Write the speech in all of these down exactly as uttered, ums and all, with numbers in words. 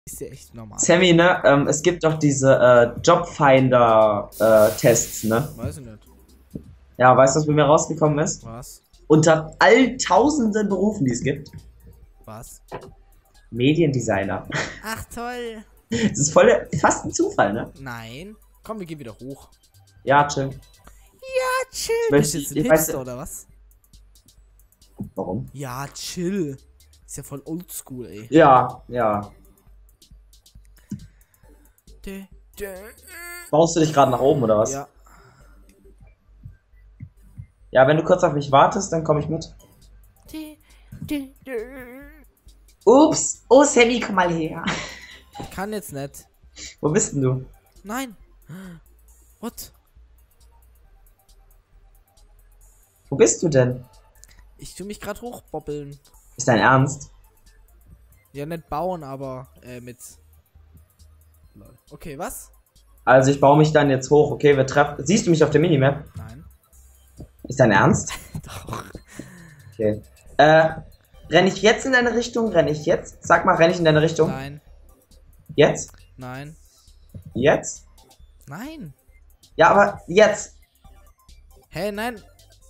Ist ja echt normal. Sammy, ne, ähm, es gibt doch diese äh, Jobfinder-Tests, ne? Weiß ich nicht. Ja, weißt du, was bei mir rausgekommen ist? Was? Unter all tausenden Berufen, die es gibt, Was? Mediendesigner. Ach toll. Das ist voll der, fast ein Zufall, ne? Nein. Komm, wir gehen wieder hoch. Ja, chill. Ja, chill. Ich Bist du möchte- jetzt ein ich weiß- Hipster oder was? Warum? Ja, chill. Ist ja voll oldschool, ey. Ja, ja. Dä, dä. Baust du dich gerade nach oben, oder was? Ja. Ja, wenn du kurz auf mich wartest, dann komme ich mit. Dä, dä, dä. Ups. Oh, Sammy, komm mal her. Ich kann jetzt nicht. Wo bist denn du? Nein. What? Wo bist du denn? Ich tu mich gerade hochbobbeln. Ist dein Ernst? Ja, nicht bauen, aber äh, mit. Lol. Okay, was? Also ich baue mich dann jetzt hoch, okay? Wir treffen. Siehst du mich auf der Minimap? Nein. Ist dein Ernst? Doch. Okay. Äh, renne ich jetzt in deine Richtung? Renne ich jetzt? Sag mal, renne ich in deine Richtung? Nein. Jetzt? Nein. Jetzt? Nein. Ja, aber jetzt. Hä, hey, nein.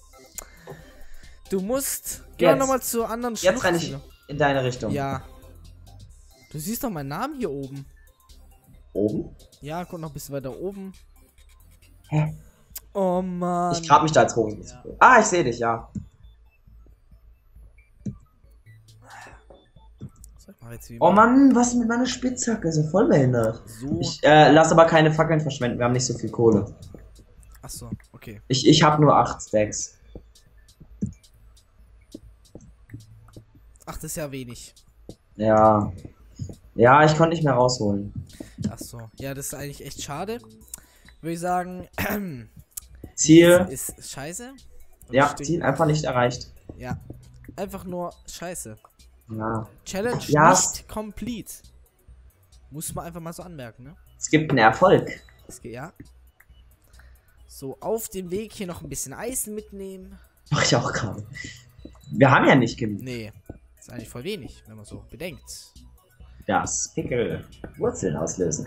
Du musst. Geh doch Jetzt. nochmal zur anderen Jetzt renne ich Schlucht in deine Richtung. hier. Ja. Du siehst doch meinen Namen hier oben. Oben? Ja, guck noch ein bisschen weiter oben. Hä? Oh Mann. Ich grab mich da jetzt hoch. Ja. Ah, ich sehe dich, ja. So, ich mach jetzt wie Oh Mann, was ist mit meiner Spitzhacke? Ist ja voll behindert. So. Ich äh, lass aber keine Fackeln verschwenden, wir haben nicht so viel Kohle. Achso, okay. Ich, ich habe nur acht Stacks. Ach, das ist ja wenig. Ja. Ja, ich konnte nicht mehr rausholen. Achso. Ja, das ist eigentlich echt schade. Würde ich sagen, Ziel. ist, ist scheiße. Und Ja, stinkt. Ziel einfach nicht erreicht. Ja. Einfach nur scheiße. Ja. Challenge Ja, nicht complete. Muss man einfach mal so anmerken, ne? Es gibt einen Erfolg. Das geht, ja. So, auf dem Weg hier noch ein bisschen Eisen mitnehmen. Mach ich auch gerade. Wir haben ja nicht genug. Nee, ist eigentlich voll wenig, wenn man so bedenkt. Das Pickel. Wurzeln auslösen.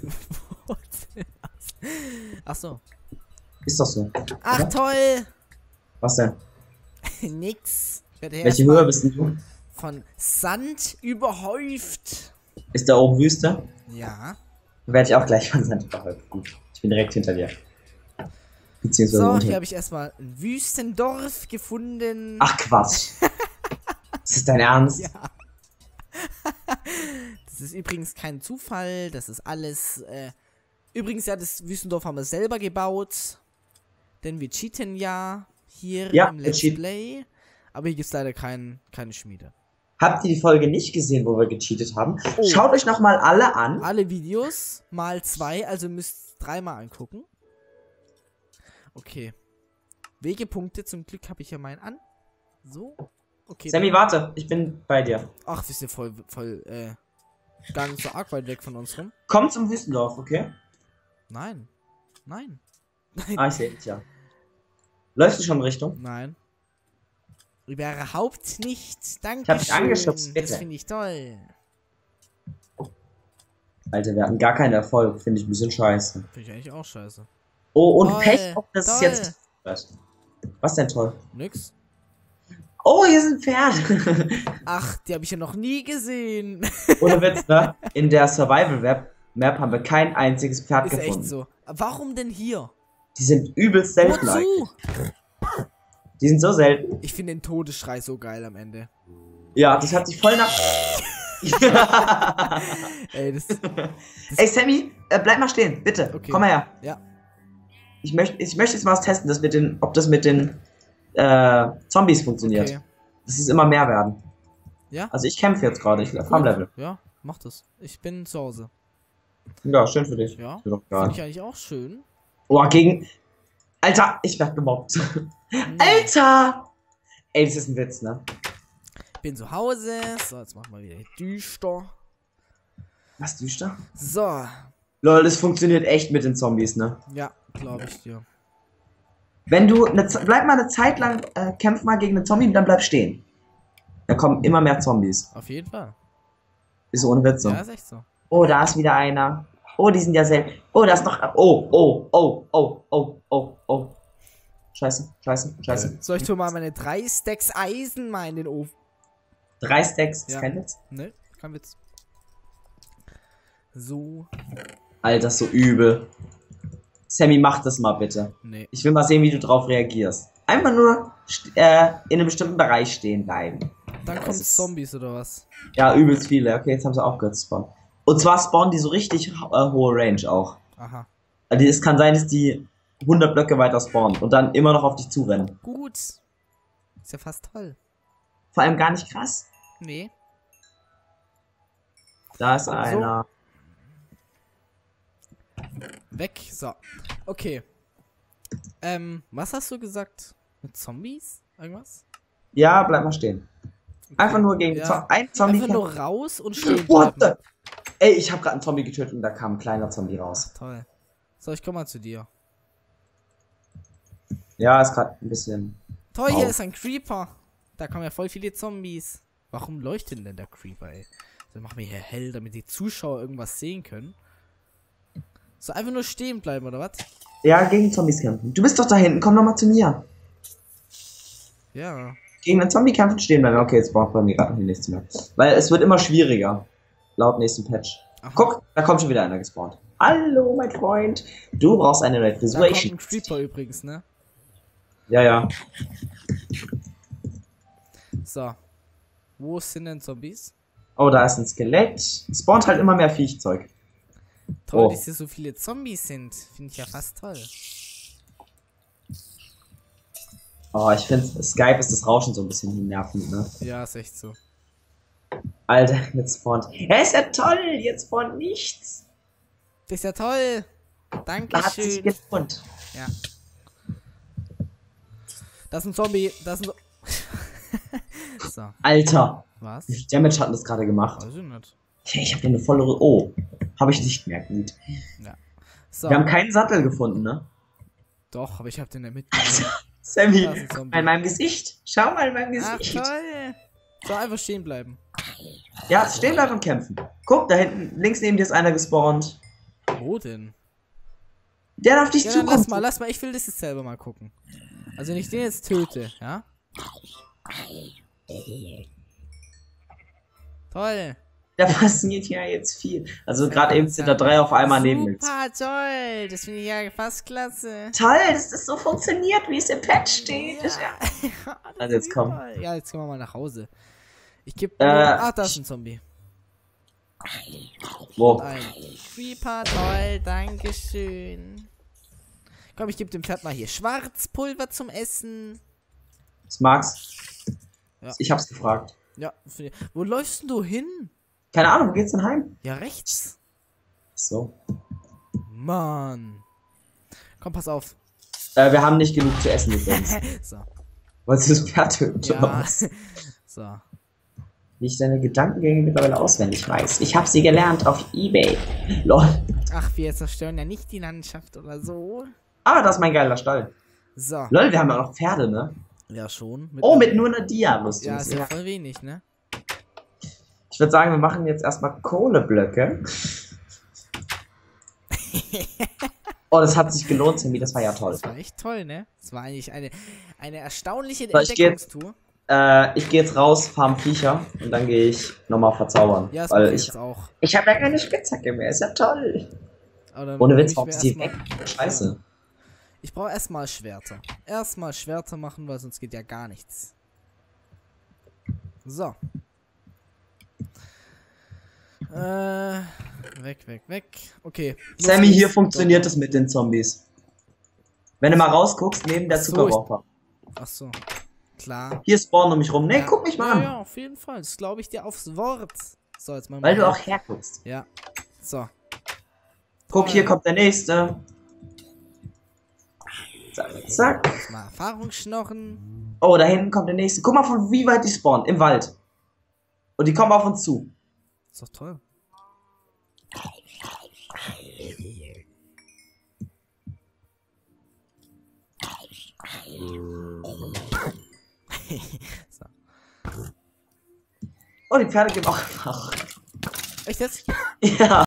Ach so. Ist doch so. Ach Oder? toll. Was denn? Nix. Ich werde Welche erstmal Höhe bist denn du? von Sand überhäuft. Ist da oben Wüste? Ja. Dann werde ich auch gleich von Sand überhäuft. Gut. Ich bin direkt hinter dir. Beziehungsweise So, unter. hier habe ich erstmal ein Wüstendorf gefunden. Ach Quatsch. Ist das dein Ernst? Ja. Das ist übrigens kein Zufall. Das ist alles. Äh, übrigens, ja, das Wüstendorf haben wir selber gebaut. Denn wir cheaten ja hier Ja, im wir Let's cheaten. Play. Aber hier gibt es leider kein, keine Schmiede. Habt ihr die Folge nicht gesehen, wo wir gecheatet haben? Oh. Schaut euch nochmal alle an. Alle Videos mal zwei, also müsst dreimal angucken. Okay. Wegepunkte, zum Glück habe ich ja meinen an. So. Okay. Sammy, warte. Ich bin bei dir. Ach, wir sind voll, voll, äh, gar nicht so arg weit weg von uns rum. Komm zum Wüstendorf, okay? Nein. Nein. Nein. Ah, ich sehe dich, ja. Läufst du schon in Richtung? Nein. Überhaupt nicht. Danke. Ich hab dich angeschubst, bitte. Das finde ich toll. Alter, wir hatten gar keinen Erfolg. Finde ich ein bisschen scheiße. Finde ich eigentlich auch scheiße. Oh, und Toll, Pech, ob das toll. jetzt... Was denn toll? Nix. Oh, hier sind Pferde. Ach, die habe ich ja noch nie gesehen. Ohne Witz, ne? In der Survival-Map Map haben wir kein einziges Pferd Ist gefunden. echt so. Warum denn hier? Die sind übelst selten. Wozu? eigentlich. Die sind so selten. Ich finde den Todesschrei so geil am Ende. Ja, das hat sich voll nach... Ey, das. Ey, Sammy, äh, bleib mal stehen, bitte. Okay. Komm mal her. Ja. Ich möchte ich möchte jetzt mal was testen, das mit den, ob das mit den äh, Zombies funktioniert. Okay. Das ist immer mehr werden. Ja? Also ich kämpfe jetzt gerade, ich Farmlevel. Ja, mach das. Ich bin zu Hause. Ja, schön für dich. Ja. Ist mir doch Finde egal. ich eigentlich auch schön. Oh, gegen... Alter, ich werd gemobbt. Nee. Alter! Ey, das ist ein Witz, ne? Bin zu Hause. So, jetzt machen wir wieder düster. Was, düster? So. Lol, das funktioniert echt mit den Zombies, ne? Ja, glaube ich dir. Wenn du... Ne, bleib mal eine Zeit lang, äh, kämpf mal gegen einen Zombie und dann bleib stehen. Da kommen immer mehr Zombies. Auf jeden Fall. Ist ohne Witz so. Ja, ist echt so. Oh, da ist wieder einer. Oh, die sind ja selten. Oh, da ist noch. Oh, oh, oh, oh, oh, oh, oh. Scheiße, scheiße, scheiße. So, ich tue mal meine drei Stacks Eisen mal in den Ofen. Drei Stacks, ist Ja. kein Witz. Ne, kein Witz. So. Alter, ist so übel. Sammy, mach das mal bitte. Nee. Ich will mal sehen, wie du drauf reagierst. Einfach nur äh, in einem bestimmten Bereich stehen bleiben. Dann Das kommen ist- Zombies oder was? Ja, übelst viele. Okay, jetzt haben sie aufgehört zu spawnen. Und zwar spawnen die so richtig äh, hohe Range auch. Aha. Also es kann sein, dass die hundert Blöcke weiter spawnen und dann immer noch auf dich zurennen. Gut. Ist ja fast toll. Vor allem gar nicht krass. Nee. Da ist einer. Weg. So. Okay. Ähm, was hast du gesagt? Mit Zombies? Irgendwas? Ja, bleib mal stehen. Okay. Einfach nur gegen Ja. Zo- ein Zombie. Einfach nur raus und stehen What bleiben. the? Ey, ich habe gerade einen Zombie getötet und da kam ein kleiner Zombie raus. Toll. So, ich komm mal zu dir. Ja, ist gerade ein bisschen. Toll, hier Au. ist ein Creeper. Da kommen ja voll viele Zombies. Warum leuchtet denn der Creeper, ey? Dann machen wir hier hell, damit die Zuschauer irgendwas sehen können. So, einfach nur stehen bleiben, oder was? Ja, gegen Zombies kämpfen. Du bist doch da hinten, komm doch mal zu mir. Ja. Gegen einen Zombie kämpfen stehen bleiben. Okay, jetzt braucht man mir gerade noch nichts mehr. Weil es wird immer schwieriger. Laut nächsten Patch. Aha. Guck, da kommt schon wieder einer gespawnt. Hallo, mein Freund. Du brauchst eine Da kommt Retribution. ein Creeper übrigens, ne? Ja, ja. So. Wo sind denn Zombies? Oh, da ist ein Skelett. Spawnt halt immer mehr Viechzeug. Toll, Oh. dass hier so viele Zombies sind. Finde ich ja fast toll. Oh, ich finde, Skype ist das Rauschen so ein bisschen nervend, ne? Ja, ist echt so. Alter, jetzt spawnt. Ja, ist ja toll, jetzt spawnt nichts. Das ist ja toll. Da hat sich Dankeschön. gelohnt. Ja. Das ist ein Zombie. Das ist ein... So, Alter, was? wie viel Damage hat das gerade gemacht? Weiß ich nicht. Okay, ich habe hier eine volle. Rü- Oh, habe ich nicht mehr. Gut. Ja. So, Wir haben keinen Sattel gefunden, ne? doch, aber ich hab den ja mitgenommen. Sammy, Da ist ein Zombie. in meinem Gesicht. Schau mal in meinem Ach, Gesicht. toll. So, einfach stehen bleiben. Ja, stehen bleiben und kämpfen. Guck, da hinten, links neben dir ist einer gespawnt. Wo denn? Der auf dich Ja, dann zukommt. lass mal, lass mal. Ich will das jetzt selber mal gucken. Also, wenn ich den jetzt töte, ja? Toll. Da passiert ja jetzt viel. Also gerade eben sind da drei auf einmal neben mir. Super toll. Das finde ich ja fast klasse. Toll, dass das so funktioniert, wie es im Patch steht. Ja. Ja, das Also jetzt ist komm. toll. Ja, jetzt gehen wir mal nach Hause. Ich gebe. Äh, ah, da ist ein Zombie. Wo? Ein Creeper, toll, dankeschön. Komm, ich gebe dem Pferd mal hier Schwarzpulver zum Essen. Das mag's. Ja. Ich hab's gefragt. Ja, für- wo läufst denn du hin? Keine Ahnung, wo geht's denn heim? Ja, rechts. So. Mann. Komm, pass auf. Äh, wir haben nicht genug zu essen übrigens. So. Wolltest du das Pferd töten? oder Ja. was? So. Wie ich deine Gedankengänge mittlerweile auswendig weiß. Ich habe sie gelernt auf Ebay. Lol. Ach, wir zerstören ja nicht die Landschaft oder so. Ah, das ist mein geiler Stall. So. Lol, wir haben ja auch noch Pferde, ne? Ja, schon. Oh, mit nur einer Dia-Rüstung. Ja, ist ja voll wenig, ne? Ich würde sagen, wir machen jetzt erstmal Kohleblöcke. Oh, das hat sich gelohnt, Sammy, das war ja toll. Das war echt toll, ne? Das war eigentlich eine, eine erstaunliche So, ich geh jetzt- Entdeckungstour. Äh, ich gehe jetzt raus, farm Viecher und dann gehe ich nochmal verzaubern. Ja, das weil mache ich ich jetzt auch. ich habe ja keine Spitzhacke mehr, ist ja toll. Aber dann Ohne nehm Witz, ich warum mir ist die erstmal- weg? Scheiße. Ich brauche erstmal Schwerter. Erstmal Schwerter machen, weil sonst geht ja gar nichts. So. Äh, weg, weg, weg. Okay. los Sammy, geht's. hier funktioniert es mit den Zombies. Wenn du mal rausguckst, neben der Ach so, Zuckerraucher. Ach so. Klar. Hier spawnen um mich rum. Nee, Ja. guck mich mal Ja, an. ja, auf jeden Fall. Das glaube ich dir aufs Wort. So, jetzt mal Weil mal du her. auch herguckst. Ja. So. Guck, Toll. hier kommt der nächste. Zack, zack. Jetzt mal Erfahrungsschnorren. Oh, da hinten kommt der nächste. Guck mal, von wie weit die spawnen. Im Wald. Und die kommen auf uns zu. Ist doch toll. So. Oh, die Pferde geben auch einfach. Echt jetzt? Ja.